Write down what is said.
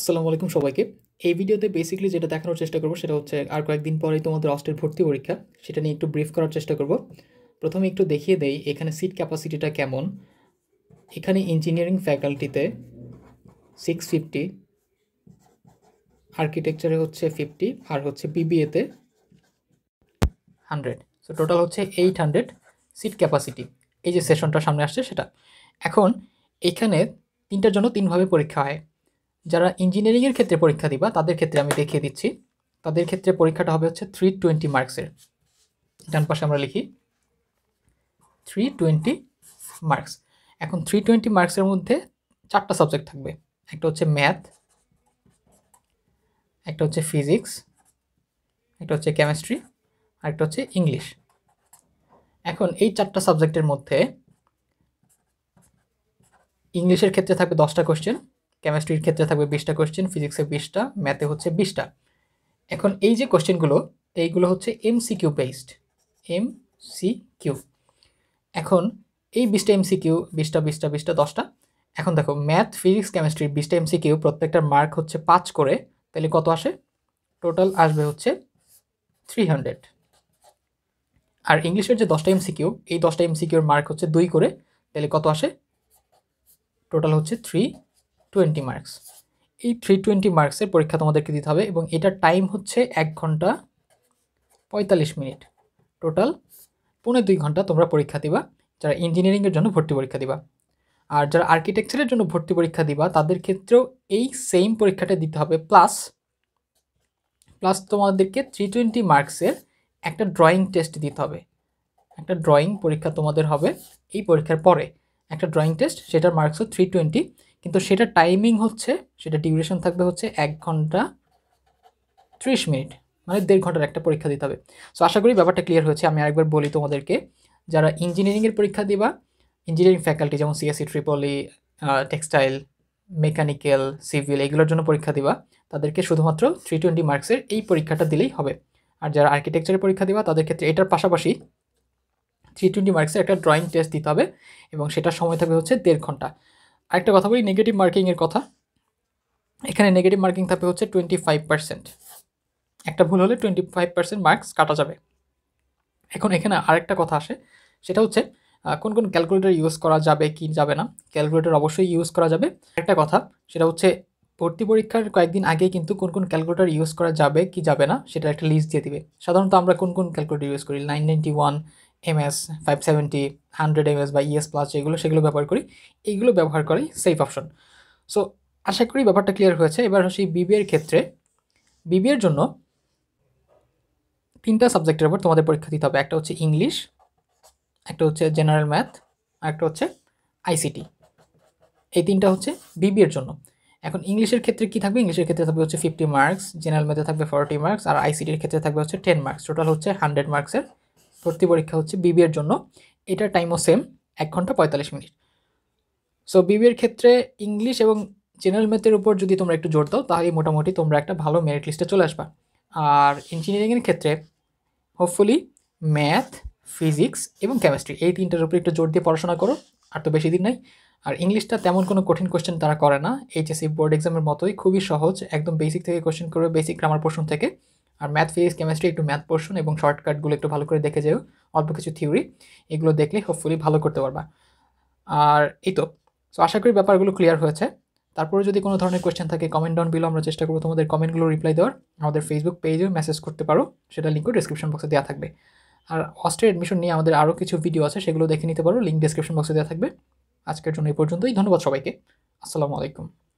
আসসালামু আলাইকুম সবাইকে। এই ভিডিওতে বেসিক্যালি যেটা দেখানোর চেষ্টা করব সেটা হচ্ছে আর কয়েকদিন পরেই তোমাদের অস্টের ভর্তি পরীক্ষা, সেটা নিয়ে একটু ব্রিফ করার চেষ্টা করব। প্রথমে একটু দেখিয়ে দেই এখানে সিট ক্যাপাসিটিটা কেমন। এখানে ইঞ্জিনিয়ারিং ফ্যাকাল্টিতে 650, আর্কিটেকচারে হচ্ছে 50 আর হচ্ছে বিবিএতে 100। সো টোটাল হচ্ছে 800 সিট ক্যাপাসিটি। এই যে সেশনটা সামনে আসছে সেটা। এখন এখানে তিনটার জন্য তিনভাবে পরীক্ষা হয়। যারা ইঞ্জিনিয়ারিংয়ের ক্ষেত্রে পরীক্ষা দিবা তাদের ক্ষেত্রে আমি দেখিয়ে দিচ্ছি। তাদের ক্ষেত্রে পরীক্ষাটা হবে হচ্ছে 320 মার্কসের। ডান পাশে আমরা লিখি 320 মার্কস। এখন 320 মার্কসের মধ্যে 4টা সাবজেক্ট থাকবে। একটা হচ্ছে ম্যাথ, একটা হচ্ছে ফিজিক্স, একটা হচ্ছে কেমিস্ট্রি, আর একটা হচ্ছে ইংলিশ। এখন এই 4টা সাবজেক্টের মধ্যে ইংলিশের ক্ষেত্রে থাকবে 10টা কোশ্চেন, কেমিস্ট্রির ক্ষেত্রে থাকবে 20টা কোশ্চেন, ফিজিক্সে 20টা, ম্যাথে হচ্ছে 20টা। এখন এই যে কোশ্চেনগুলো এইগুলো হচ্ছে এমসিকিউ বেসড, এমসিকিউ। এখন এই 20টা এমসিকিউ, 20টা 20টা 20টা 10টা। এখন দেখো ম্যাথ, ফিজিক্স, কেমিস্ট্রির 20টা এমসিকিউ প্রত্যেকটার মার্ক হচ্ছে 5 করে, তাহলে কত আসে? টোটাল আসবে হচ্ছে 300। আর ইংলিশের যে 10টা এমসিকিউ, এই 10টা এমসিকিউর মার্ক হচ্ছে 2 করে, তাহলে কত আসে? টোটাল হচ্ছে 320 মার্কস। এই 320 মার্কসের পরীক্ষা তোমাদেরকে দিতে হবে এবং এটার টাইম হচ্ছে 1 ঘন্টা 45 মিনিট। টোটাল 2.5 ঘন্টা তোমরা পরীক্ষা দিবা যারা ইঞ্জিনিয়ারিংয়ের জন্য ভর্তি পরীক্ষা দিবা। আর যারা আর্কিটেকচারের জন্য ভর্তি পরীক্ষা দিবা তাদের ক্ষেত্রেও এই সেম পরীক্ষাটা দিতে হবে, প্লাস তোমাদেরকে 320 মার্কসের একটা ড্রয়িং টেস্ট দিতে হবে। একটা ড্রয়িং পরীক্ষা তোমাদের হবে এই পরীক্ষার পরে, একটা ড্রয়িং টেস্ট, সেটার মার্কস হচ্ছে 320, কিন্তু সেটা টাইমিং হচ্ছে, সেটা ডিউরেশন থাকবে হচ্ছে 1 ঘন্টা 30 মিনিট, মানে 1.5 ঘন্টার একটা পরীক্ষা দিতে হবে। সো আশা করি ব্যাপারটা ক্লিয়ার হয়েছে। আমি আরেকবার বলি তোমাদেরকে, যারা ইঞ্জিনিয়ারিংয়ের পরীক্ষা দিবা, ইঞ্জিনিয়ারিং ফ্যাকাল্টি যেমন CSC, triple E, textile, mechanical, civil, এগুলোর জন্য পরীক্ষা দিবা, তাদেরকে শুধুমাত্র 320 মার্কসের এই পরীক্ষাটা দিলেই হবে। আর যারা আর্কিটেকচারের পরীক্ষা দিবা তাদের ক্ষেত্রে এটার পাশাপাশি 320 মার্কসের একটা ড্রয়িং টেস্ট দিতে হবে এবং সেটার সময় থাকবে হচ্ছে 1.5 ঘন্টা। আরেকটা কথা বলি নেগেটিভ মার্কিংয়ের কথা। এখানে নেগেটিভ মার্কিং থাকবে হচ্ছে 25%। একটা ভুল হলে 25% মার্কস কাটা যাবে। এখন এখানে আরেকটা কথা আসে, সেটা হচ্ছে কোন কোন ক্যালকুলেটর ইউজ করা যাবে কি যাবে না। ক্যালকুলেটর অবশ্যই ইউজ করা যাবে। একটা কথা সেটা হচ্ছে ভর্তি পরীক্ষার কয়েকদিন আগে কিন্তু কোন কোন ক্যালকুলেটর ইউজ করা যাবে কি যাবে না সেটা একটা লিস্ট দিয়ে দিবে। সাধারণত আমরা কোন কোন ক্যালকুলেটর ইউজ করি? 991 MS, 570, 100 MS বা ES প্লাস, সেগুলো ব্যবহার করি। এইগুলো ব্যবহার করাই সেফ অপশন। সো আশা করি ব্যাপারটা ক্লিয়ার হয়েছে। এবার সেই বিবিএর ক্ষেত্রে, বিবিএর জন্য 3টা সাবজেক্টের উপর তোমাদের পরীক্ষা দিতে হবে। একটা হচ্ছে ইংলিশ, একটা হচ্ছে জেনারেল ম্যাথ, আর একটা হচ্ছে আইসিটি। এই 3টা হচ্ছে বিবিএর জন্য। এখন ইংলিশের ক্ষেত্রে কি থাকবে? ইংলিশের ক্ষেত্রে থাকবে হচ্ছে 50 মার্কস, জেনারেল ম্যাথে থাকবে 40 মার্কস, আর আইসিটির ক্ষেত্রে থাকবে হচ্ছে 10 মার্কস। টোটাল হচ্ছে 100 মার্কসের ভর্তি পরীক্ষা হচ্ছে বিবিএর জন্য। এটার টাইমও সেম, 1 ঘন্টা 45 মিনিট। সো বিবিএর ক্ষেত্রে ইংলিশ এবং জেনারেল ম্যাথের উপর যদি তোমরা একটু জোর দাও তাহলে মোটামুটি তোমরা একটা ভালো মেরিট লিস্টে চলে আসবা। আর ইঞ্জিনিয়ারিংয়ের ক্ষেত্রে হোপফুলি ম্যাথ, ফিজিক্স এবং কেমিস্ট্রি, এই 3টার উপরে একটু জোর দিয়ে পড়াশোনা করো। আর তো বেশি দিন নাই। আর ইংলিশটা তেমন কোনো কঠিন কোশ্চেন তারা করে না, এইচএসসি বোর্ড এক্সামের মতোই খুবই সহজ, একদম বেসিক থেকে কোশ্চেন করবে, বেসিক গ্রামার পোর্শন থেকে। আর ম্যাথ, ফিজিক্স, কেমিস্ট্রি একটু ম্যাথ পোর্শন এবং শর্টকাটগুলো একটু ভালো করে দেখে যেও, অল্প কিছু থিওরি, এগুলো দেখলে হোপফুলি ভালো করতে পারবা। আর এই তো। সো আশা করি ব্যাপারগুলো ক্লিয়ার হয়েছে। তারপরে যদি কোনো ধরনের কোয়েশ্চেন থাকে কমেন্ট ডাউন বিলো, আমরা চেষ্টা করবো তোমাদের কমেন্টগুলো রিপ্লাই দেওয়ার। আমাদের ফেসবুক পেজেও মেসেজ করতে পারো, সেটা লিঙ্কও ডিসক্রিপশন বক্সে দেওয়া থাকবে। আর অস্টের অ্যাডমিশন নিয়ে আমাদের আরও কিছু ভিডিও আছে, সেগুলো দেখে নিতে পারো, লিঙ্ক ডিসক্রিপশন বক্সে দেওয়া থাকবে। আজকের জন্য এই পর্যন্তই। ধন্যবাদ সবাইকে। আসসালামু আলাইকুম।